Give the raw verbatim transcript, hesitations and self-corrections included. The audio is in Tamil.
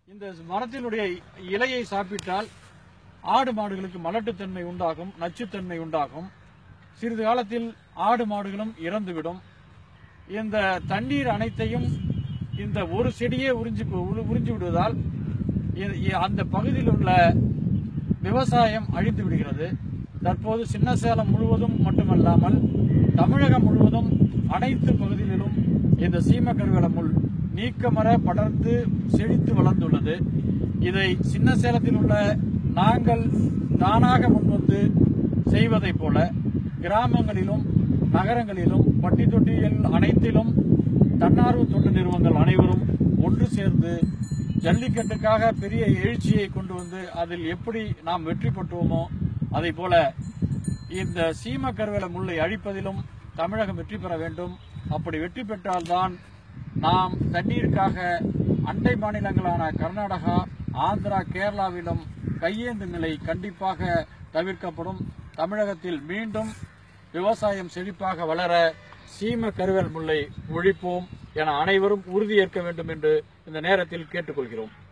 இந்த மரத்தினுடைய இலையை சாப்பிட்டால் ஆடு மாடுகளுக்கு மலட்டுத்தன்மை உண்டாகும், நச்சுத்தன்மை உண்டாகும். சிறிது காலத்தில் ஆடு மாடுகளும் இறந்துவிடும். இந்த தண்ணீர் அனைத்தையும் இந்த ஒரு செடியே உறிஞ்சி உறிஞ்சி விடுவதால் அந்த பகுதியில் உள்ள விவசாயம் அழிந்து விடுகிறது. தற்போது சின்ன சேலம் முழுவதும் மட்டுமல்லாமல் தமிழகம் முழுவதும் அனைத்து பகுதிகளிலும் இந்த சீம கருவேல முள் நீக்கமர படர்ந்து செழித்து வளர்ந்துள்ளது. இதை சின்ன சேலத்தில் உள்ள நாங்கள் தானாக முன்வந்து செய்வதைப் போல கிராமங்களிலும் நகரங்களிலும் பட்டி தொட்டிகள் அனைத்திலும் தன்னார்வ தொண்டு நிறுவனங்கள் அனைவரும் ஒன்று சேர்ந்து ஜல்லிக்கட்டுக்காக பெரிய எழுச்சியை கொண்டு வந்து அதில் எப்படி நாம் வெற்றி பெற்றுவோமோ அதை போல இந்த சீம கருவேல முள்ளை அழிப்பதிலும் தமிழகம் வெற்றி பெற வேண்டும். அப்படி வெற்றி பெற்றால்தான் நாம் தண்ணீருக்காக அண்டை மாநிலங்களான கர்நாடகா, ஆந்திரா, கேரளாவிலும் கையேந்து நிலை கண்டிப்பாக தவிர்க்கப்படும். தமிழகத்தில் மீண்டும் விவசாயம் செழிப்பாக வளர சீம கருவேல் முல்லை ஒழிப்போம் என அனைவரும் உறுதியேற்க வேண்டும் என்று இந்த நேரத்தில் கேட்டுக்கொள்கிறோம்.